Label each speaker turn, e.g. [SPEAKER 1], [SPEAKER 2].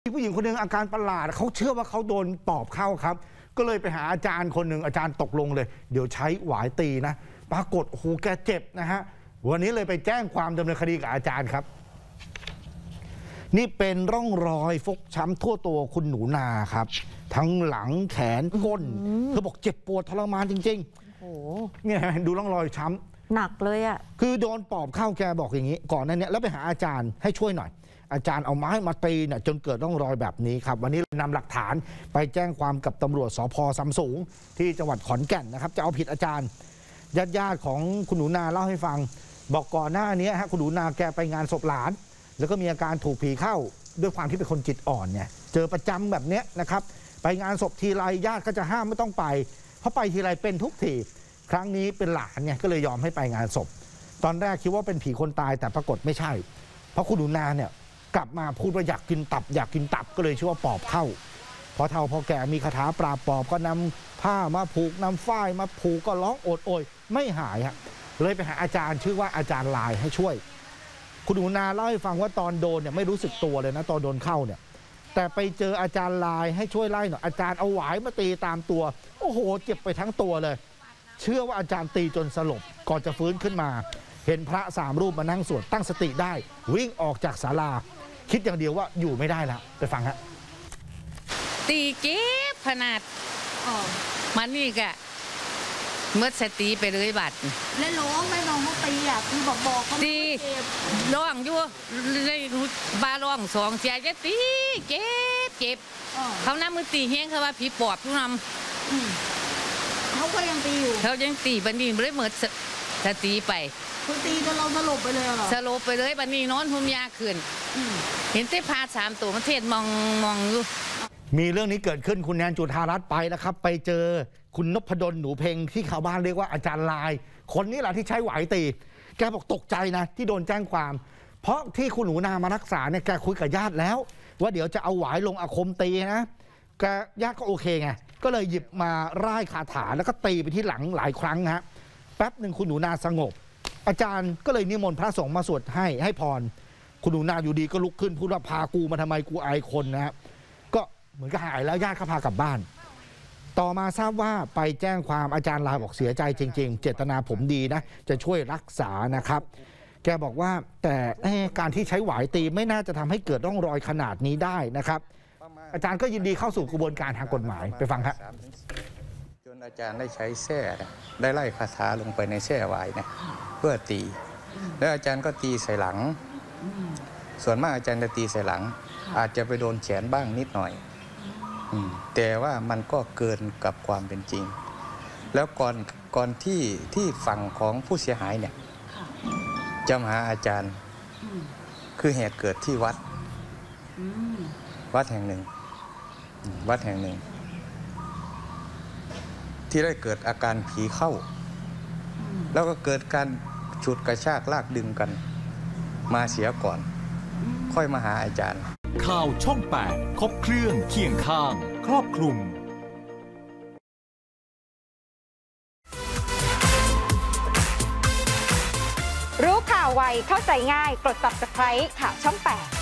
[SPEAKER 1] มีผู้หญิงคนหนึ่งอาการประหลาดเขาเชื่อว่าเขาโดนปอบเข้าครับก็เลยไปหาอาจารย์คนหนึ่งอาจารย์ตกลงเลยเดี๋ยวใช้หวายตีนะปรากฏโอ้โหแกเจ็บนะฮะวันนี้เลยไปแจ้งความดำเนินคดีกับอาจารย์ครับนี่เป็นร่องรอยฟกช้ำทั่วตัวคุณหนูนาครับทั้งหลังแขนก้นเธอบอกเจ็บปวดทรมานจริงๆโอ้เนี่ยดูร่องรอยช้ำหนักเลยอ่ะคือโดนปอบเข้าแกบอกอย่างนี้ก่อนนั้นเนี่ยแล้วไปหาอาจารย์ให้ช่วยหน่อยอาจารย์เอาไม้มาตีเนี่ยจนเกิดร่องรอยแบบนี้ครับวันนี้นำหลักฐานไปแจ้งความกับตำรวจสภ.ซำสูงที่จังหวัดขอนแก่นนะครับจะเอาผิดอาจารย์ญาติของคุณหนูนาเล่าให้ฟังบอกก่อนหน้านี้คุณหนูนาแกไปงานศพหลานแล้วก็มีอาการถูกผีเข้าด้วยความที่เป็นคนจิตอ่อนเนี่ยเจอประจำแบบนี้นะครับไปงานศพทีไรญาติก็จะห้ามไม่ต้องไปเพราะไปทีไรเป็นทุกทีครั้งนี้เป็นหลานเนี่ยก็เลยยอมให้ไปงานศพตอนแรกคิดว่าเป็นผีคนตายแต่ปรากฏไม่ใช่เพราะคุณหนูนาเนี่ยกลับมาพูดว่าอยากกินตับก็เลยชื่อว่าปอบเข้าพอเฒ่าพอแก่มีคาถาปราบปอบก็นำผ้ามาผูกนำฝ้ายมาผูกก็ร้องโอดโอยไม่หายฮะเลยไปหาอาจารย์ชื่อว่าอาจารย์ลายให้ช่วยคุณหนูนาเล่าให้ฟังว่าตอนโดนเนี่ยไม่รู้สึกตัวเลยนะตอนโดนเข้าเนี่ยแต่ไปเจออาจารย์ลายให้ช่วยไล่หน่อยอาจารย์เอาหวายมาตีตามตัวโอ้โหเจ็บไปทั้งตัวเลยเชื่อว่าอาจารย์ตีจนสลบก่อนจะฟื้นขึ้นมาเห็นพระ3 รูปมานั่งสวดตั้งสติได้วิ่งออกจากศาลาคิดอย่างเดียวว่าอยู่ไม่ได้แล้วไปฟังฮะ
[SPEAKER 2] ตีเจ็บขนาดมันนี่กะเมื่อสติไปเลยบัด
[SPEAKER 3] แล้วร้องไม่ร้องเขาตีอ่ะคือบอกเขา
[SPEAKER 2] ตีร้องอยู่ในบาร้อง2 เสียจะตีเจ็บเขาน้ำมือตีแห้งเขาว่าผีปอบทุกน้
[SPEAKER 3] ำเขาก็ยังตีอยู่
[SPEAKER 2] เขายังตีบันนี้เลยเมื่อสติไป
[SPEAKER 3] คุณตีจนเราสลบไปเลยเหรอ
[SPEAKER 2] สลบไปเลยบันนี้นอนหุ่มยาขึ้นเห็นเต้พา3 ตัวมันเทศมองอยู่
[SPEAKER 1] มีเรื่องนี้เกิดขึ้นคุณแนนจุฑารัตน์ไปแล้วครับไปเจอคุณนพดลหนูเพ็งที่ชาวบ้านเรียกว่าอาจารย์ลายคนนี้แหละที่ใช้หวายตีแกบอกตกใจนะที่โดนแจ้งความเพราะที่คุณหนูนามารักษาเนี่ยแกคุยกับญาติแล้วว่าเดี๋ยวจะเอาหวายลงอาคมตีนะแกญาติก็โอเคไงก็เลยหยิบมาร่ายคาถาแล้วก็ตีไปที่หลังหลายครั้งฮะแป๊บหนึ่งคุณหนูนาสงบอาจารย์ก็เลยนิมนต์พระสงฆ์มาสวดให้พรคุณหนูนาอยู่ดีก็ลุกขึ้นพูดว่าพากูมาทำไมกูอายคนนะฮะก็เหมือนกับหายแล้วญาติเขาพากลับบ้านต่อมาทราบว่าไปแจ้งความอาจารย์ลายบอกเสียใจจริงๆเจตนาผมดีนะจะช่วยรักษานะครับแกบอกว่าแต่การที่ใช้หวายตีไม่น่าจะทำให้เกิดร่องรอยขนาดนี้ได้นะครับอาจารย์ก็ยินดีเข้าสู่กระบวนการทางกฎหมายไปฟังครับ
[SPEAKER 4] จนอาจารย์ได้ใช้แส้ได้ไล่คาถาลงไปในแส้หวายเนี่ยเพื่อตีแล้วอาจารย์ก็ตีใส่หลังส่วนมากอาจารย์จะตีใส่หลังอาจจะไปโดนแขนบ้างนิดหน่อยแต่ว่ามันก็เกินกับความเป็นจริงแล้วก่อนที่ฝั่งของผู้เสียหายเนี่ยจะมาหาอาจารย์คือเหตุเกิดที่วัดแห่งหนึ่งที่ได้เกิดอาการผีเข้าแล้วก็เกิดการฉุดกระชากลากดึงกันมาเสียก่อนค่อยมาหาอาจารย์
[SPEAKER 5] ข่าวช่อง 8 ครบเครื่องเคียงข้างครอบคลุม
[SPEAKER 6] รู้ข่าวไวเข้าใจง่ายกด Subscribe ข่าวช่อง 8